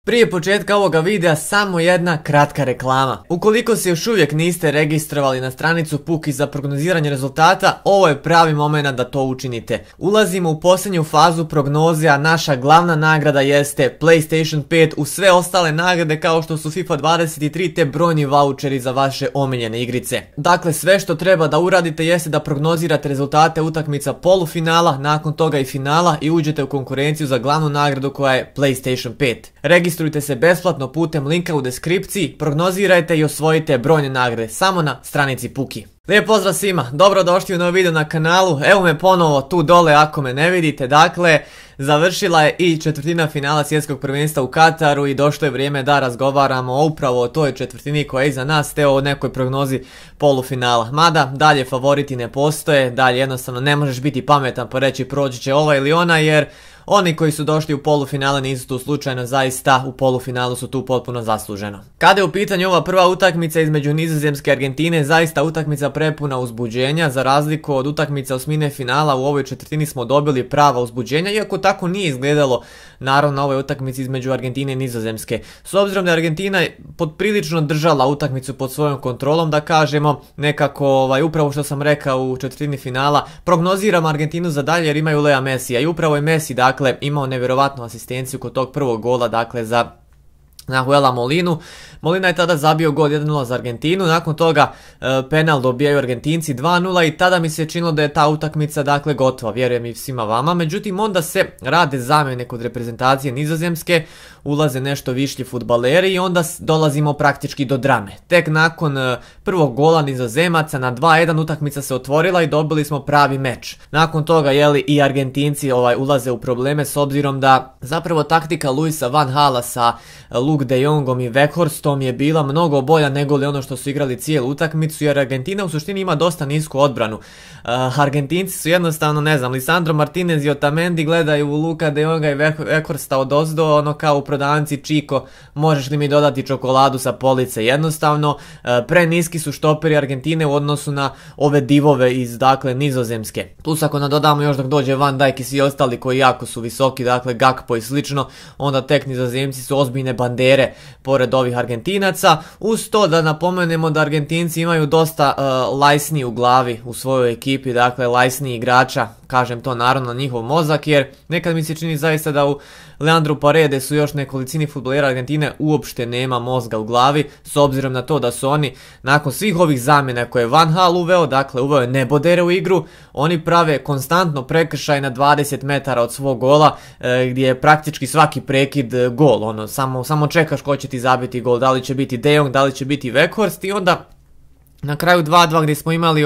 Prije početka ovoga videa samo jedna kratka reklama. Ukoliko se još uvijek niste registrovali na stranicu Puki za prognoziranje rezultata, ovo je pravi moment da to učinite. Ulazimo u posljednju fazu prognoze, a naša glavna nagrada jeste PlayStation 5 uz sve ostale nagrade kao što su FIFA 23 te brojni voucheri za vaše omiljene igrice. Dakle, sve što treba da uradite jeste da prognozirate rezultate utakmica polufinala, nakon toga i finala i uđete u konkurenciju za glavnu nagradu koja je PlayStation 5. Registrujte se besplatno putem linka u deskripciji, prognozirajte i osvojite brojne nagrade samo na stranici Puki. Lijep pozdrav svima, dobrodošli u novi video na kanalu, evo me ponovo tu dole ako me ne vidite. Dakle, završila je i četvrtina finala svjetskog prvenstva u Kataru i došlo je vrijeme da razgovaramo upravo o toj četvrtini koja je iza nas te o nekoj prognozi polufinala. Mada dalje favoriti ne postoje, dalje jednostavno ne možeš biti pametan pa reći proći će ova ili ona, jer oni koji su došli u polufinale nisu tu slučajno, zaista u polufinalu su tu potpuno zasluženo. Kada je u pitanju ova prva utakmica između Nizozemske i Argentine, zaista utakmica prepuna uzbuđenja, za razliku od utakmica osmine finala u ovoj četvrtini smo dobili prava uzbuđenja, iako tako nije izgledalo naravno na ovoj utakmici između Argentine i Nizozemske. S obzirom da je Argentina poprilično držala utakmicu pod svojom kontrolom, da kažemo nekako upravo što sam rekao u četvrtini finala, prognoziram Argentinu za dalje jer imaju Lea Messija i upravo je Messi imao nevjerovatnu asistenciju kod tog prvog gola, dakle za Nahuela Molinu. Molina je tada zabio gol 1-0 za Argentinu, nakon toga penal dobijaju Argentinci 2-0 i tada mi se činilo da je ta utakmica dakle gotova, vjerujem i svima vama. Međutim, onda se rade zamjene kod reprezentacije Nizozemske, ulaze nešto višlji fudbaleri i onda dolazimo praktički do drame. Tek nakon prvog gola Nizozemaca na 2-1 utakmica se otvorila i dobili smo pravi meč. Nakon toga i Argentinci ulaze u probleme s obzirom da zapravo taktika Luisa Van Hala sa Luke de Jongom i Weghorst je bila mnogo bolja nego li ono što su igrali cijelu utakmicu, jer Argentina u suštini ima dosta nisku odbranu. Argentinci su jednostavno, ne znam, Lisandro Martinez i Otamendi gledaju Luka de Jonga i Weghorsta odozdo, ono kao u prodavnici Chico, možeš li mi dodati čokoladu sa police. Jednostavno, preniski su štoperi Argentine u odnosu na ove divove iz, dakle, Nizozemske. Tu ako nadodamo još dok dođe Van Dijk i svi ostali koji jako su visoki, dakle Gakpo i slično, onda tek Nizozemci su ozbiljne bandere pored ovih Argentinaca. Uz to da napomenemo da Argentinci imaju dosta lajsni u glavi u svojoj ekipi, dakle lajsni igrača, kažem to naravno na njihov mozak, jer nekad mi se čini zaista da u Leandru Paredesu još nekolicini fudbalera Argentine uopšte nema mozga u glavi, s obzirom na to da su oni nakon svih ovih zamjena koje je Van Hal uveo, dakle uveo je nebodere u igru, oni prave konstantno prekršaj na 20 metara od svog gola, gdje je praktički svaki prekid gol, samo čekaš ko će ti zabiti gol, da li će biti De Jong, da li će biti Weghorst, i onda na kraju 2-2 gdje smo imali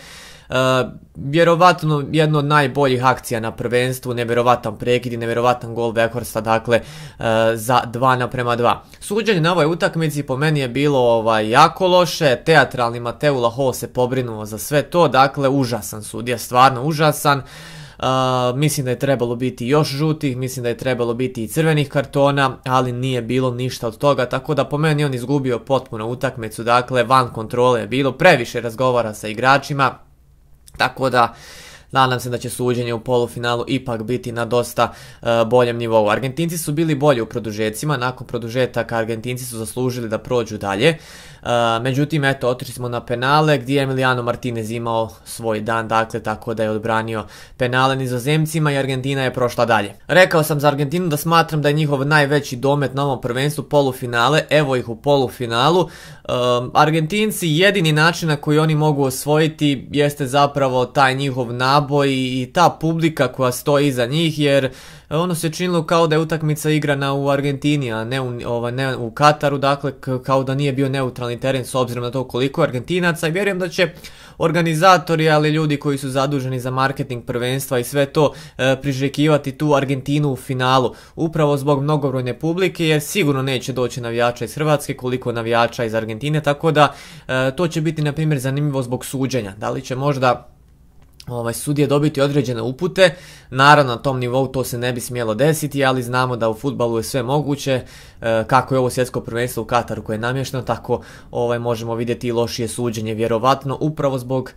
vjerovatno jedno od najboljih akcija na prvenstvu, nevjerovatan prekid i nevjerovatan gol Weghorsta, dakle za 2:2. Suđenje na ovoj utakmici po meni je bilo jako loše, teatralni Mateu Laho se pobrinuo za sve to, dakle užasan sudija, stvarno užasan. Mislim da je trebalo biti još žutih, mislim da je trebalo biti i crvenih kartona, ali nije bilo ništa od toga, tako da po meni on izgubio potpuno utakmicu, dakle van kontrole je bilo, previše razgovara sa igračima, tako da nadam se da će suđenje u polufinalu ipak biti na dosta boljem nivou. Argentinci su bili bolji u produžecima, nakon produžetaka Argentinci su zaslužili da prođu dalje. Međutim, eto, otišli smo na penale gdje je Emiliano Martinez imao svoj dan, dakle, tako da je odbranio penale Nizozemcima i Argentina je prošla dalje. Rekao sam za Argentinu da smatram da je njihov najveći domet na ovom prvenstvu polufinale, evo ih u polufinalu. Argentinci, jedini način na koji oni mogu osvojiti jeste zapravo taj njihov naboj i ta publika koja stoji iza njih, jer ono se činilo kao da je utakmica igrana u Argentini, a ne u Kataru, dakle kao da nije bio neutralni teren s obzirom na to koliko Argentinaca, i vjerujem da će organizatori, ali ljudi koji su zaduženi za marketing prvenstva i sve to priželjkivati tu Argentinu u finalu, upravo zbog mnogobrojne publike, jer sigurno neće doći navijača iz Hrvatske koliko navijača iz Argentine, tako da to će biti na primjer zanimljivo zbog suđenja. Da li će možda sudije dobiti određene upute. Naravno, na tom nivou to se ne bi smjelo desiti, ali znamo da u fudbalu je sve moguće. Kako je ovo svjetsko prvenstvo u Kataru koje je namješteno, tako možemo vidjeti i lošije suđenje, vjerovatno upravo zbog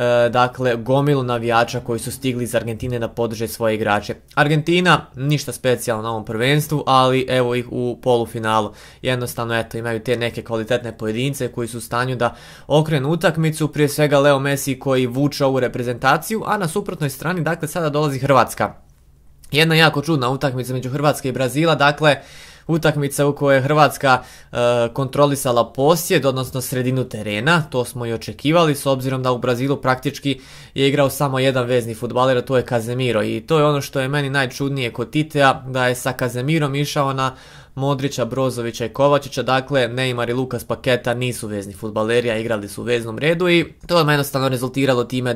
gomilu navijača koji su stigli iz Argentine da podrže svoje igrače. Argentina ništa specijalno na ovom prvenstvu, ali evo ih u polufinalu. Jednostavno imaju te neke kvalitetne pojedince koji su u stanju da okrenu utakmicu, prije svega Leo Messi koji vuče ovu reprezentaciju, a na suprotnoj strani sada dolazi Hrvatska. Jedna jako čudna utakmica među Hrvatske i Brazila, utakmica u kojoj je Hrvatska kontrolisala posjed, odnosno sredinu terena, to smo i očekivali s obzirom da u Brazilu praktički je igrao samo jedan vezni fudbaler, a to je Casemiro, i to je ono što je meni najčudnije kod Titea, da je sa Casemirom išao na Modrića, Brozovića i Kovačića, Neymar i Lucas Paqueta nisu vezni fudbaleri, a igrali su u veznom redu i to je jednostavno rezultiralo time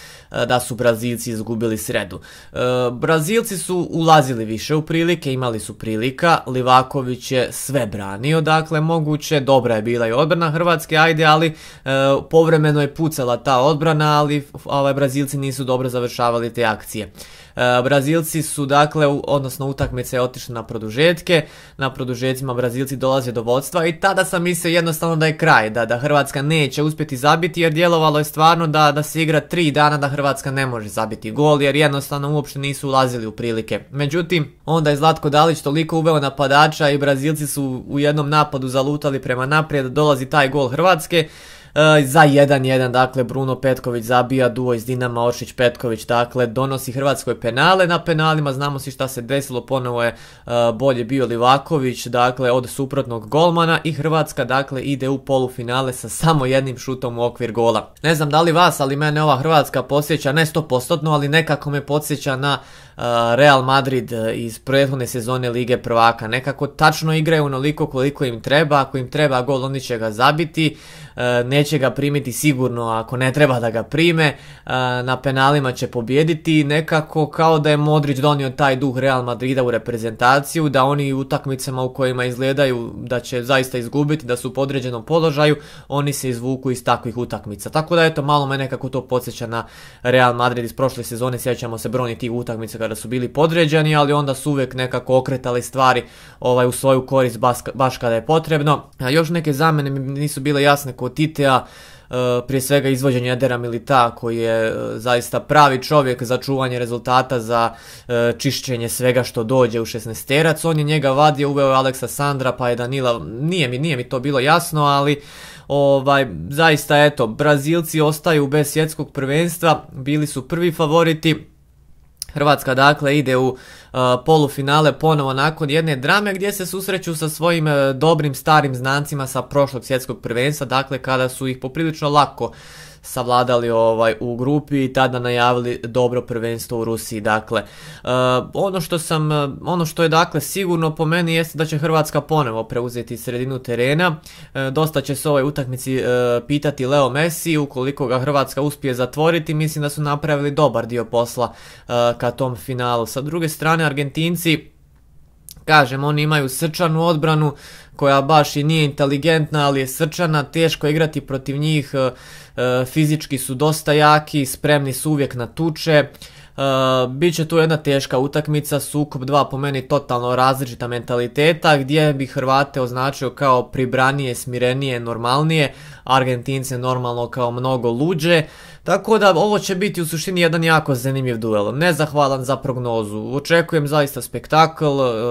da su Brazilci izgubili sredu. Brazilci su ulazili više u prilike, imali su prilika, Livaković je sve branio, moguće, dobra je bila i odbrana Hrvatske, ali povremeno je pucala ta odbrana, ali Brazilci nisu dobro završavali te akcije. Brazilci su odnosno utakmica je otišla na produžetke, na produžecima Brazilci dolaze do vodstva i tada sam mislio jednostavno da je kraj, da Hrvatska neće uspjeti zabiti, jer djelovalo je stvarno da se igra 3 dana da Hrvatska ne može zabiti gol, jer jednostavno uopće nisu ulazili u prilike. Međutim, onda je Zlatko Dalić toliko uveo napadača i Brazilci su u jednom napadu zalutali prema naprijed, dolazi taj gol Hrvatske. Za 1-1, Bruno Petković zabija, duo iz Dinama, Oršić-Petković, donosi Hrvatskoj penale. Na penalima znamo si šta se desilo, ponovo je bolje bio Livaković, od suprotnog golmana i Hrvatska, ide u polufinale sa samo jednim šutom u okvir gola. Ne znam da li vas, ali mene ova Hrvatska podsjeća, ne 100%, ali nekako me podsjeća na Real Madrid iz prethodne sezone Lige prvaka. Nekako tačno igraju onoliko koliko im treba, ako im treba gol oni će ga zabiti, neće ga primiti sigurno ako ne treba da ga prime, na penalima će pobijediti, nekako kao da je Modrić donio taj duh Real Madrida u reprezentaciju, da oni u utakmicama u kojima izgledaju da će zaista izgubiti, da su u podređenom položaju, oni se izvuku iz takvih utakmica. Tako da malo me nekako to podsjeća na Real Madrid iz prošle sezone, sjećamo se brojnih tih utakmica kada su bili podređeni, ali onda su uvijek nekako okretali stvari u svoju korist baš kada je potrebno. Još neke zamjene mi nisu bile jasne kod Titea, prije svega izvođenje Edera Milita koji je zaista pravi čovjek za čuvanje rezultata, za čišćenje svega što dođe u 16-terac. On je njega vadio, uveo je Aleksa Sandra pa je Danila, nije mi to bilo jasno, ali zaista Brazilci ostaju bez svjetskog prvenstva, bili su prvi favoriti. Hrvatska ide u polufinale ponovo nakon jedne drame gdje se susreću sa svojim dobrim starim znancima sa prošlog svjetskog prvenstva, kada su ih poprilično lako savladali u grupi i tada najavili dobro prvenstvo u Rusiji. Ono što je sigurno po meni jeste da će Hrvatska ponovo preuzeti sredinu terena. Dosta će se ovoj utakmici pitati Leo Messi, ukoliko ga Hrvatska uspije zatvoriti, mislim da su napravili dobar dio posla ka tom finalu. Sa druge strane, Argentinci, kažem, oni imaju srčanu odbranu koja baš i nije inteligentna, ali je srčana, teško igrati protiv njih, fizički su dosta jaki, spremni su uvijek na tuče. Biće tu jedna teška utakmica, sukob dva po meni totalno različita mentaliteta, gdje bi Hrvate označio kao pribranije, smirenije, normalnije, Argentince normalno kao mnogo luđe. Tako da ovo će biti u suštini jedan jako zanimljiv duel, nezahvalan za prognozu, očekujem zaista spektakl.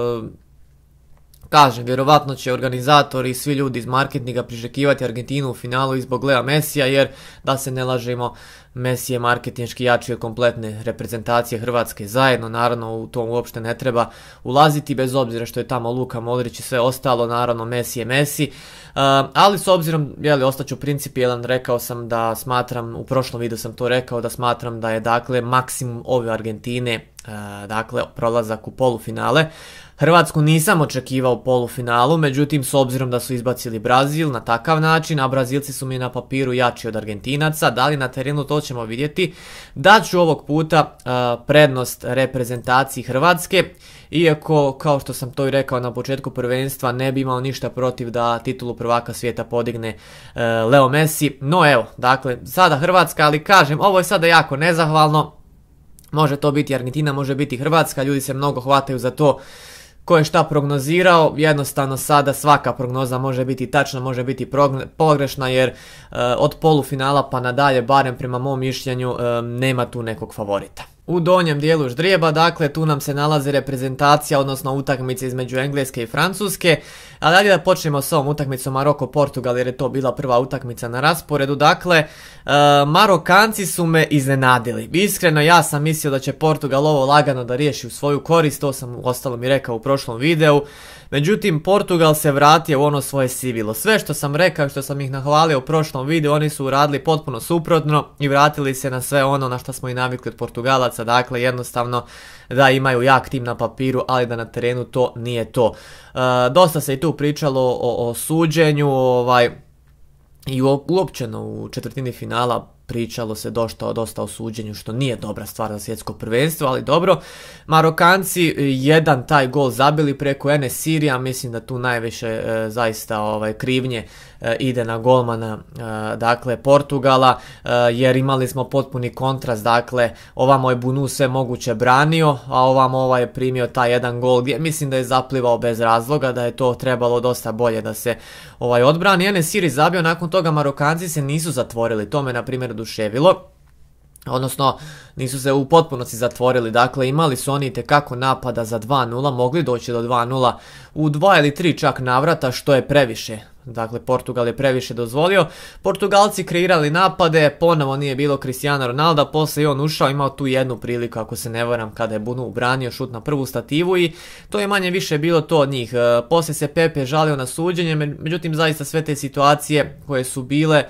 Kažem, vjerovatno će organizatori i svi ljudi iz marketinga priželjkivati Argentinu u finalu i zbog Lea Messija, jer da se ne lažemo, Messi je marketinški jači od kompletne reprezentacije Hrvatske zajedno, naravno u to uopšte ne treba ulaziti, bez obzira što je tamo Luka Modrić i sve ostalo, naravno Messi je Messi, ali s obzirom, ostaću principijelan, rekao sam da smatram, u prošlom videu sam to rekao, da smatram da je maksimum ove Argentine dakle prolazak u polufinale. Hrvatsku nisam očekivao u polufinalu, međutim s obzirom da su izbacili Brazil na takav način, a Brazilci su mi na papiru jači od Argentinaca, da li na terenu to ćemo vidjeti. Daću ovog puta prednost reprezentaciji Hrvatske, iako kao što sam to i rekao na početku prvenstva ne bi imao ništa protiv da titulu prvaka svijeta podigne Leo Messi. No evo, dakle sada Hrvatska, ali kažem ovo je sada jako nezahvalno. Može to biti Argentina, može biti Hrvatska, ljudi se mnogo hvataju za to ko je šta prognozirao. Jednostavno sada svaka prognoza može biti tačna, može biti pogrešna, jer od polufinala pa nadalje, barem prema mom mišljenju, nema tu nekog favorita. U donjem dijelu ždrijeba, dakle, tu nam se nalazi reprezentacija, odnosno utakmice između Engleske i Francuske. A dalje da počnemo s ovom utakmicom Maroko-Portugal, jer je to bila prva utakmica na rasporedu. Dakle, Marokanci su me iznenadili. Iskreno, ja sam mislio da će Portugal ovo lagano da riješi u svoju korist, to sam uostalom i rekao u prošlom videu. Međutim, Portugal se vratio u ono svoje sivilo. Sve što sam rekao, što sam ih nahvalio u prošlom videu, oni su uradili potpuno suprotno i vratili se na sve ono na što smo i navikli od Portugalaca. Dakle, jednostavno da imaju jak tim na papiru, ali da na terenu to nije to. Dosta se i tu pričalo o suđenju, i uopćeno u četvrtini finala pričalo se dosta o suđenju, što nije dobra stvar za svjetsko prvenstvo, ali dobro. Marokanci jedan taj gol zabili preko En-Nesyria, mislim da tu najviše zaista krivnje ide na golmana, dakle Portugala, jer imali smo potpuni kontrast, dakle ovamo je Bunu sve moguće branio, a ovamo je primio taj jedan gol gdje mislim da je zaplivao bez razloga, da je to trebalo dosta bolje da se odbrani. En-Nesyri zabio, nakon toga Marokanci se nisu zatvorili, to me na primjer oduševilo. Odnosno, nisu se u potpunosti zatvorili, dakle imali su oni itekako napada za 2-0, mogli doći do 2-0 u 2 ili 3 čak navrata, što je previše. Dakle, Portugal je previše dozvolio. Portugalci kreirali napade, ponovo nije bilo Cristiano Ronalda, poslije je on ušao, imao tu jednu priliku, ako se ne varam, kada je Bunu ubranio šut na prvu stativu i to je manje više bilo to od njih. Poslije se Pepe žalio na suđenje, međutim zaista sve te situacije koje su bile,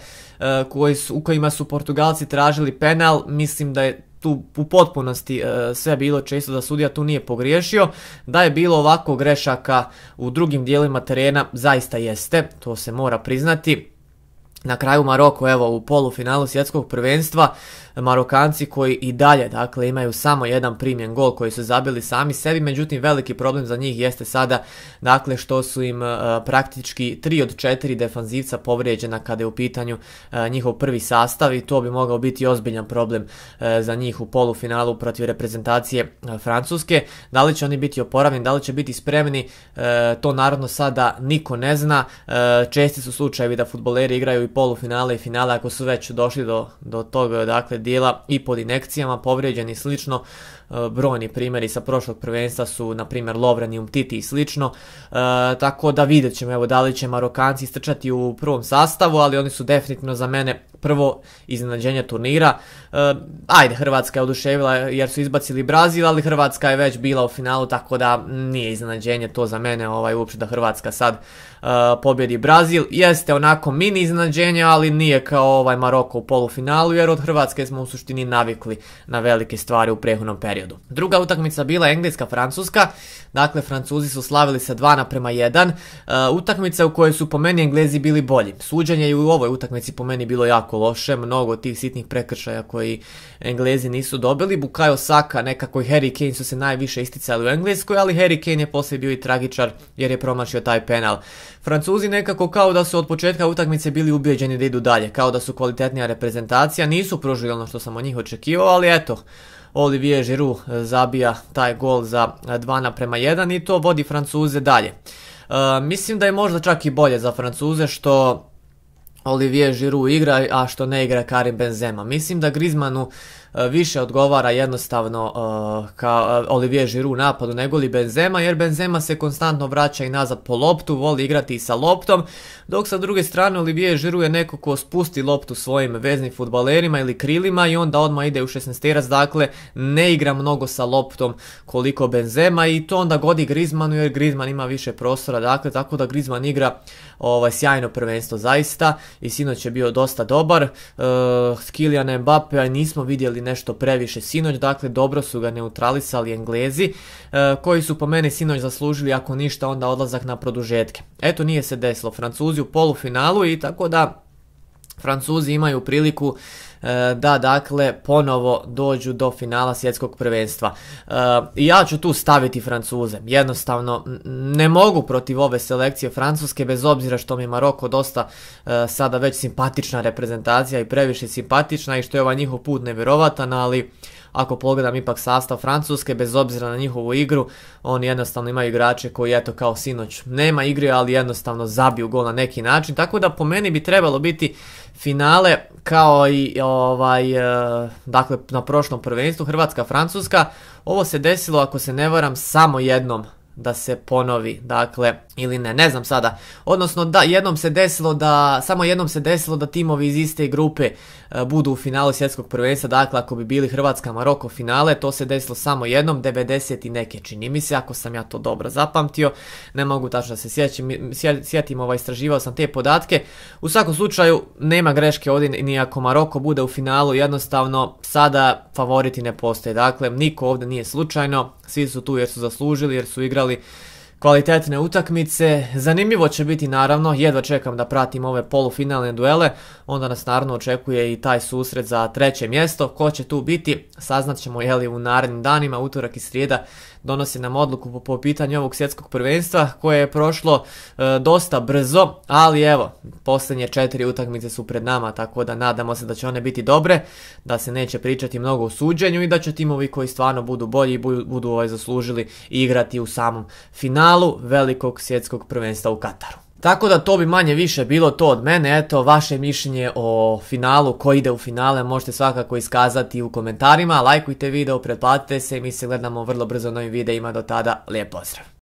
u kojima su Portugalci tražili penal, mislim da je tu u potpunosti sve bilo često da sudija tu nije pogriješio. Da je bilo ovako grešaka u drugim dijelima terena, zaista jeste, to se mora priznati. Na kraju Maroko, evo, u polufinalu svjetskog prvenstva, Marokanci koji i dalje, dakle, imaju samo jedan primljen gol koji su zabili sami sebi, međutim veliki problem za njih jeste sada, dakle, što su im praktički 3 od 4 defanzivca povrijeđena kada je u pitanju njihov prvi sastav i to bi mogao biti ozbiljan problem za njih u polufinalu protiv reprezentacije Francuske. Da li će oni biti oporavljeni, da li će biti spremni, to naravno sada niko ne zna. Česti su slučajevi da fudbaleri igraju i polufinale i finale ako su već došli do tog, dakle, dijela i pod inekcijama, povrijeđeni i slično. Brojni primjeri sa prošlog prvenstva su, na primjer, Lovren i Umtiti i slično. Tako da vidjet ćemo, evo, da li će Marokanci istrčati u prvom sastavu, ali oni su definitivno za mene prvo iznenađenje turnira. Ajde, Hrvatska je oduševila jer su izbacili Brazil, ali Hrvatska je već bila u finalu, tako da nije iznenađenje to za mene uopće da Hrvatska sad pobjedi Brazil. Jeste onako mini iznenađenje, ali nije kao Maroko u polufinalu, jer od Hrvatske smo u suštini navikli na velike stvari u prethodnom periodu. Druga utakmica bila Engleska-Francuska, dakle Francuzi su slavili sa 2:1, utakmica u kojoj su po meni Englezi bili bolji. Suđenje i u ovoj utakmici po meni bilo jako loše, mnogo tih sitnih prekršaja koji Englezi nisu dobili. Bukayo Saka, nekako i Harry Kane su se najviše isticali u Engleskoj, ali Harry Kane je poslije bio i tragičar jer je promašio taj penal. Francuzi nekako kao da su od početka utakmice bili ubijeđeni da idu dalje, kao da su kvalitetnija reprezentacija, nisu pružili ono što sam od njih očekivao, ali eto, Olivier Giroud zabija taj gol za 2:1 i to vodi Francuze dalje. Mislim da je možda čak i bolje za Francuze što Olivier Giroud igra, a što ne igra Karim Benzema. Mislim da Griezmannu više odgovara jednostavno ka Olivier Giroud napadu nego li Benzema, jer Benzema se konstantno vraća i nazad po loptu, voli igrati i sa loptom, dok sa druge strane Olivier Giroud je neko ko spusti loptu svojim veznim fudbalerima ili krilima i onda odmah ide u 16-terac, dakle ne igra mnogo sa loptom koliko Benzema i to onda godi Griezmannu jer Griezmann ima više prostora, dakle tako da Griezmann igra sjajno prvenstvo zaista i sinoć je bio dosta dobar. Kylian Mbappé nismo vidjeli bili nešto previše sinoć, dakle dobro su ga neutralisali Englezi, koji su po meni sinoć zaslužili ako ništa onda odlazak na produžetke. Eto, nije se desilo, Francuzi u polufinalu i tako da Francuzi imaju priliku da dakle ponovo dođu do finala svjetskog prvenstva. Ja ću tu staviti Francuze, jednostavno ne mogu protiv ove selekcije Francuske, bez obzira što mi je Maroko dosta sada već simpatična reprezentacija i previše simpatična i što je ovaj njihov put nevjerovatan, ali ako pogledam ipak sastav Francuske, bez obzira na njihovu igru, oni jednostavno imaju igrače koji eto kao sinoć nema igre, ali jednostavno zabiju gol na neki način, tako da po meni bi trebalo biti finale kao i dakle na prošlom prvenstvu Hrvatska-Francuska. Ovo se desilo, ako se ne varam, samo jednom da se ponovi, dakle, ili ne znam sada, odnosno da, samo jednom se desilo da timovi iz iste grupe budu u finalu svjetskog prvenstva, dakle ako bi bili Hrvatska-Maroko finale, to se desilo samo jednom, 90 i neke čini mi se, ako sam ja to dobro zapamtio, ne mogu tačno da se sjetim, istraživao sam te podatke. U svakom slučaju nema greške ovdje ni ako Maroko bude u finalu, jednostavno sada favoriti ne postoje, dakle niko ovdje nije slučajno, svi su tu jer su zaslužili, jer su igrali kvalitetne utakmice. Zanimljivo će biti naravno, jedva čekam da pratim ove polufinalne duele, onda nas naravno očekuje i taj susret za treće mjesto. Ko će tu biti, saznat ćemo u narednim danima, utorak i srijeda donosi nam odluku po pitanju ovog svjetskog prvenstva koje je prošlo dosta brzo, ali evo, posljednje 4 utakmice su pred nama, tako da nadamo se da će one biti dobre, da se neće pričati mnogo o suđenju i da će timovi koji stvarno budu bolji i budu zaslužili igrati u samom finalu velikog svjetskog prvenstva u Kataru. Tako da to bi manje više bilo to od mene, eto vaše mišljenje o finalu, ko ide u finale možete svakako iskazati u komentarima, lajkujte video, pretplatite se i mi se gledamo vrlo brzo u novim videima, do tada lijep pozdrav!